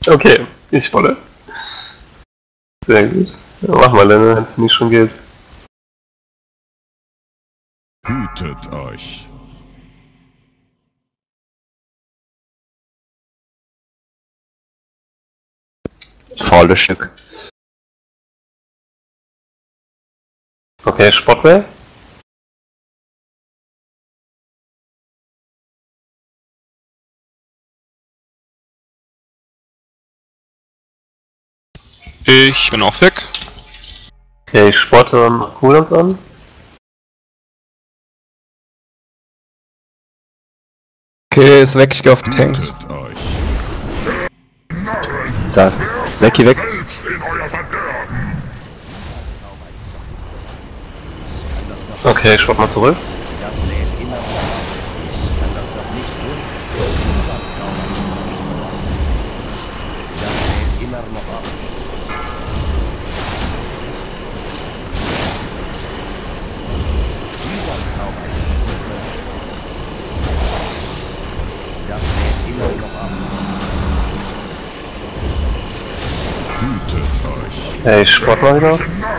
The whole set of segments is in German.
Okay, ich wolle. Sehr gut. Ja, mach mal, wenn es nicht schon geht. Hütet euch. Faules Stück. Okay, Spotwell. Ich bin auch weg. Okay, ich spotte und mach Cooldowns an. Okay, ist weg, ich geh auf die Tanks. Hütet euch. Da ist Lecky weg. Okay, ich spott mal zurück. Das lädt immer noch ab. Ich kann das noch nicht hören. Dieser Zauber ist noch nicht bereit. Das lädt immer noch ab. Dieser Zauber ist noch nicht bereit. Das lädt immer noch ab. Hütet euch. Okay, ich spott mal wieder.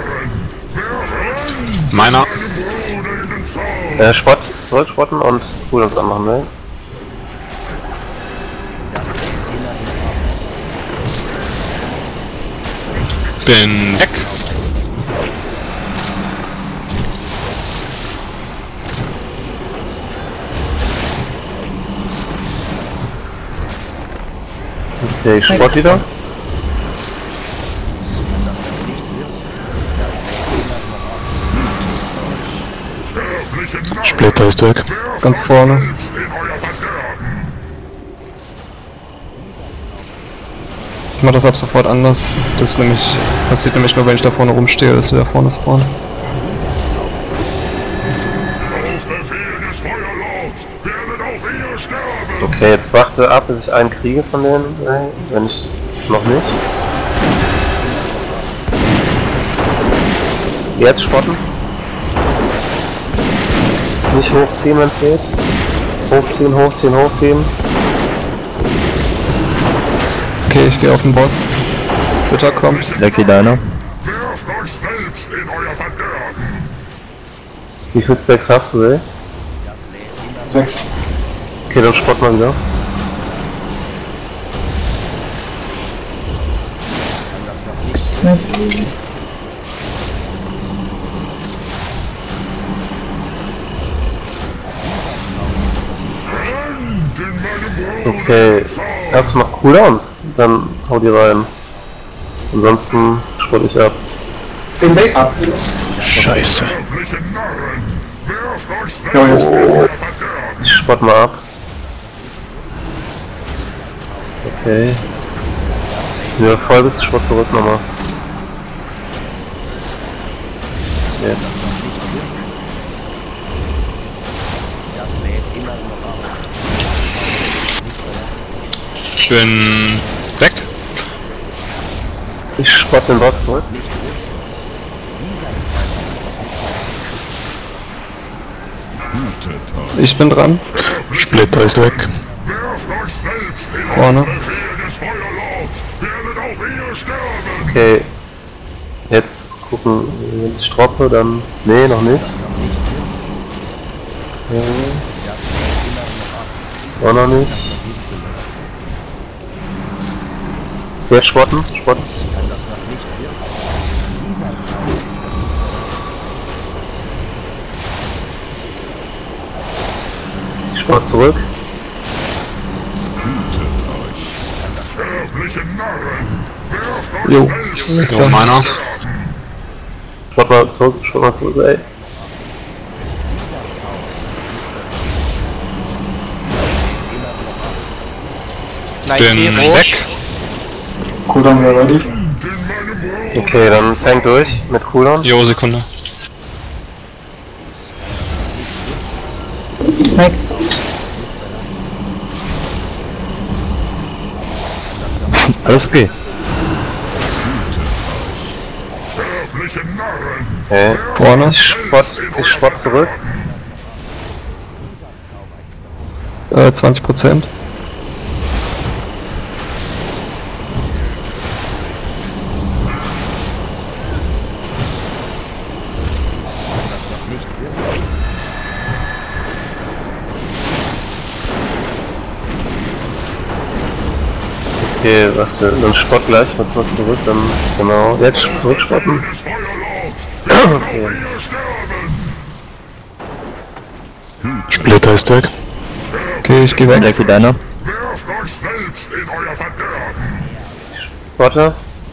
Meiner. Spott, zurückspotten und Cooldowns anmachen, ne? Das lädt immer noch ab. Bin weg. Okay, ich spott wieder. Splitter ist weg. Ganz vorne. Ich mach das ab sofort anders. Das ist nämlich, passiert nämlich nur, wenn ich da vorne rumstehe, dass wir da vorne spawnen. Okay, jetzt warte ab, bis ich einen kriege von denen. Wenn ich noch nicht. Jetzt spotten. Nicht hochziehen, wenn es geht. Hochziehen, hochziehen, hochziehen. Okay, ich gehe auf den Boss. Splitter kommt. Lecky deiner. Werft euch selbst in euer Verderben. Wie viel Stacks hast du, ey? 6. Okay, dann spott mal wieder. Okay, hast du noch Cooldowns? Dann hau die rein. Ansonsten spott ich ab. Scheiße. Erbliche Narren. Werft euch selbst in euer Verderben. Ich spott mal ab. Okay. Ja, voll bist, spott zurück nochmal. Jetzt. Das lädt immer noch ab. Ich bin weg. Ich spott den Boss zurück. Hütet euch. Ich bin dran. Splitter ist weg. Werft euch selbst in Vorne. euer Befehl des Feuerlords. Werdet auch ihr sterben. Okay. Jetzt gucken, wenn ich droppe, dann. Nee, noch nicht. Ja. Auch noch nicht. Jetzt spotten, spotten. Kann das noch nicht hören. Dieser Zauber ist noch nicht bereit. Ich spott zurück. Erbliche Narren. Werft euch Jo. selbst in So, meiner. Spott mal zurück, ey. Bin weg. Cooldown wäre ready. Okay, dann Tank durch mit Cooldown. Jo, Sekunde. Alles okay. erbliche Narren. Okay. Vorne. Ich spott zurück. 20%. Okay, warte, dann spott gleich, mal zurück, dann, genau, jetzt zurückspotten. Des Feuerlords! Okay. Splitter ist weg. Okay, ich geh weg. Jackie, deiner. Werft euch selbst in euer Verderben! Spotte.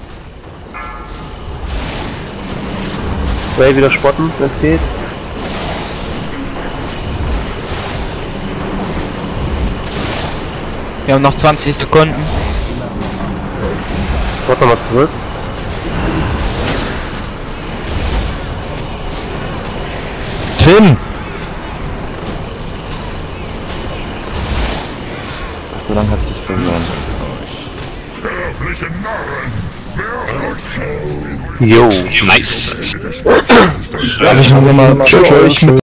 Ray wieder spotten, wenn es geht. Wir haben noch 20 Sekunden. Spott nochmal zurück. Tim! So lange hab ich dich verloren. Sterbliche Narren! Werft euch selbst in Jo. Nice. Darf ich noch mal... Tschüss.